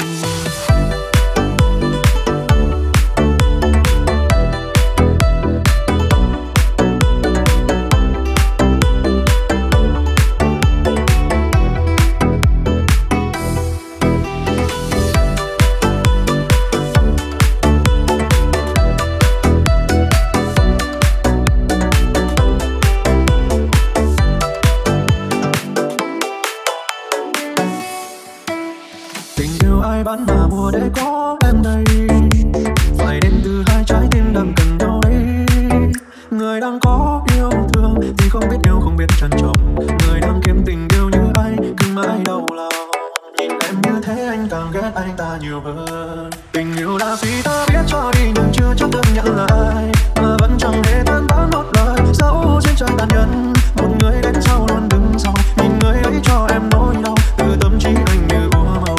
Bán mà mua để có em đây, phải đến từ hai trái tim đang cần nhau đây. Người đang có yêu thương thì không biết yêu không biết trân trọng, người đang kiếm tình yêu như anh cứ mãi đau lòng. Nhìn em như thế anh càng ghét anh ta nhiều hơn. Tình yêu là khi ta biết cho đi nhưng chưa chắc được nhận lại, mà vẫn chẳng hề than vãn một lời. Dẫu duyên trời tàn nhẫn, một người đến sau luôn đứng sau, nhìn người ấy cho em nỗi đau từ tâm trí anh như úa màu.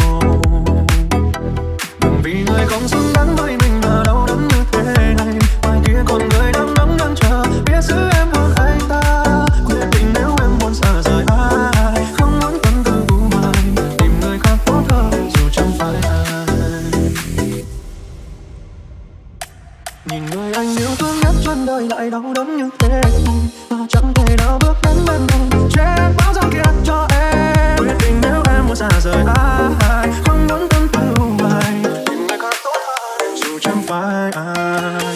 Vì người không xứng đáng với mình mà đau đớn như thế này. Ngoài kia còn người đang ngóng đang chờ, biết giữ em hơn anh ta. Quyết định nếu em muốn xa rời ai, không muốn tâm tư hoài, tìm người khác tốt hơn dù chẳng phải ai. Nhìn người anh yêu thương nhất trên đời lại đau đớn như thế, mà chẳng thể nào bước đến bên mình. Che báo ra kia cho em, quyết định nếu em muốn xa rời ai, không muốn tâm tư hoài, dù chẳng phải ai.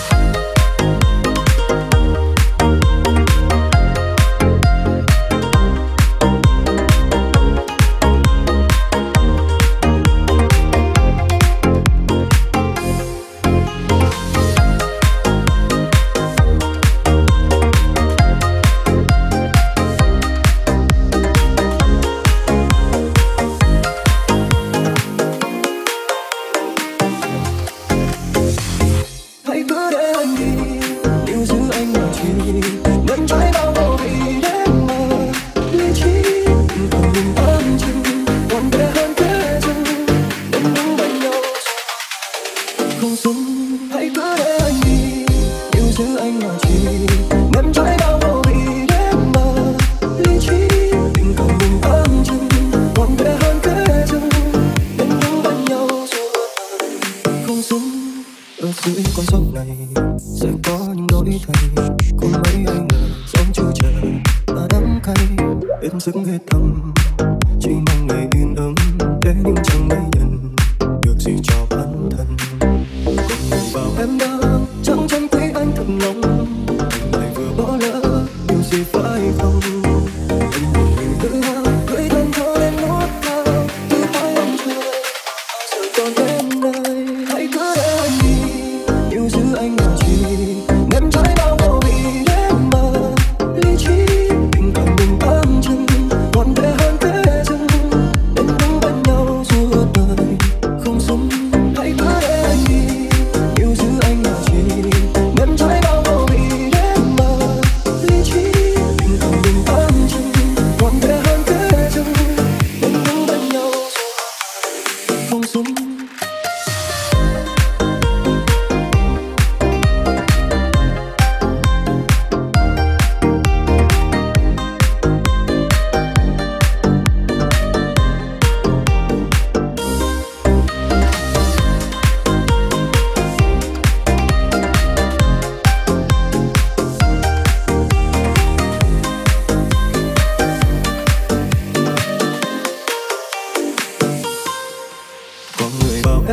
Dưng hết thầm chỉ mong ngày yên ấm, thế nhưng chẳng may nhận được gì cho bản thân. Còn nhìn vào em đã chẳng chẳng thấy anh thật lòng, anh lại vừa bỏ lỡ điều gì phải không? Anh buồn mình tự hào gửi thân thơ lên ngót cao, từ hai anh trời giờ còn em đây. Hãy cứ để anh đi, yêu giữ anh là gì em trái bao vô vị đến mà lý trí tình cảm mình bám chân. Còn tệ hơn thế dừng, đến đứng bên nhau suốt đời không sống.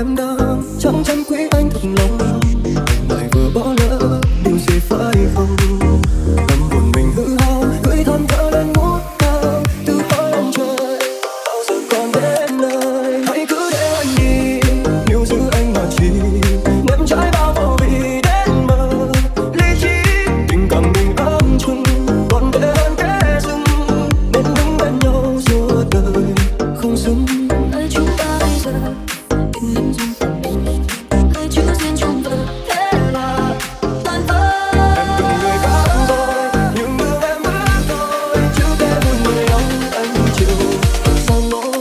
em đã chắc chắn quý anh thật lòng. Anh lại vừa bỏ lỡ điều gì phải không? Tâm hồn mình hư hao gửi than thở lên ngút cao, từ hỏi ông trời bao giờ còn đến nơi. Hãy cứ để anh đi, níu giữ anh mà chỉ ném trái bao vô vị đến mơ. Lý trí tình cảm mình ấm chung còn tệ hơn kẻ rừng, nên đứng bên nhau suốt đời không xứng. Ơi chúng ta bây giờ tình em dùng ơi chưa duyên chung vợ thế là tan vỡ. Em từng người khác rồi nhưng đường em bước thôi, chứ thế buồn người ông anh chịu sao nỗi.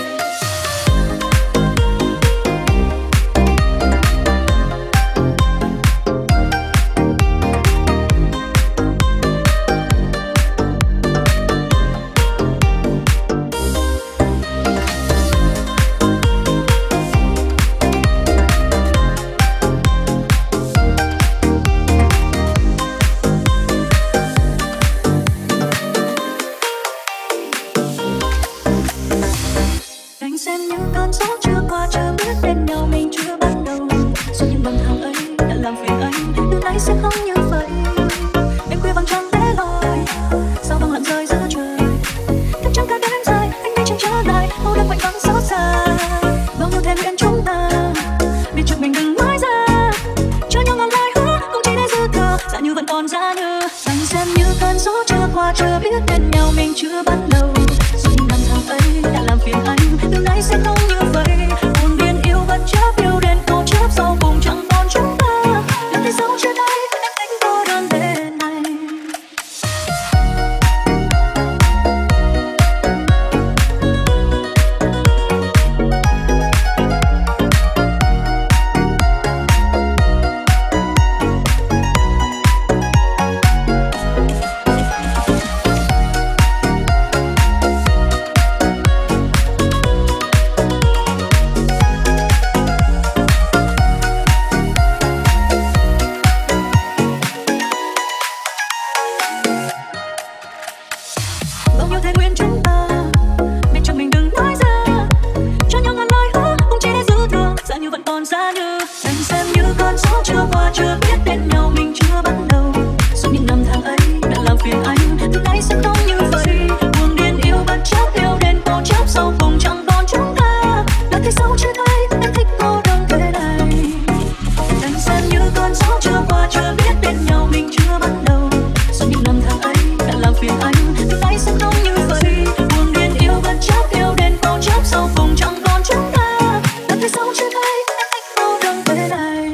Anh xem những cơn gió chưa qua, chưa biết bên nhau mình chưa bắt đầu. Rồi những băng hàng ấy đã làm phiền anh, từ nay sẽ không như vậy. Em khuya vắng trăng té loi, sao băng lặn rơi giữa trời. Thức trắng cả đêm dài, anh đi chẳng trở lại, âu đang quạnh vắng xót xa. Bao nhiêu thèm nguyện chúng ta, biết trước mình đừng nói ra. Cho nhau ngàn lời hứa, cũng chỉ để dư thừa, dạ như vẫn còn ra như. Anh xem như cơn gió chưa qua, chưa biết bên nhau mình chưa bắt đầu. Rồi những năm tháng ấy đã làm phiền anh, từ nay sẽ không như vậy. Buồn điên yêu bất chấp, yêu đến câu chấp, sau cùng chẳng còn chúng ta. Lần thấy dấu chưa thấy, em thấy cô đơn bên này. Bao nhiêu thề nguyện chúng ta, biết cho mình đừng nói ra. Cho nhau ngàn lời hứa, cũng chỉ để dư thừa, dạ như vẫn còn ra như. Anh xem như cơn gió chưa qua, chưa biết bên nhau mình chưa bắt đầu. Suốt những năm tháng ấy đã làm phiền anh, từ nay sẽ không như vậy. Buồn điên yêu bất chấp, yêu đến cố chấp, sau cùng chẳng còn chúng ta. Đã thấy sâu chưa thấy, em thích cô đơn thế này. Anh xem như cơn gió chưa qua, chưa biết bên nhau mình chưa bắt đầu. Suốt những năm tháng ấy đã làm phiền anh, từ nay sẽ không như vậy. Buồn điên yêu bất chấp, yêu đến cố chấp, sau cùng chẳng còn chúng ta. Đã thấy sâu chưa thấy, em thích cô đơn thế này.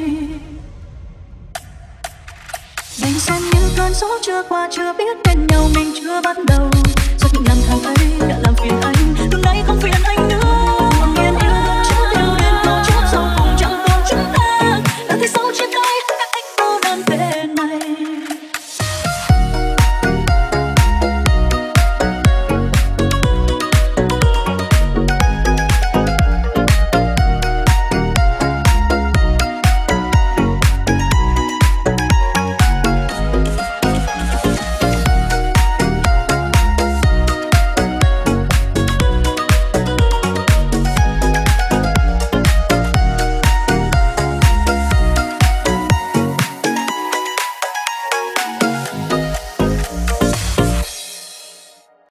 Anh xem như cơn gió chưa qua, chưa biết bên nhau mình chưa bắt đầu.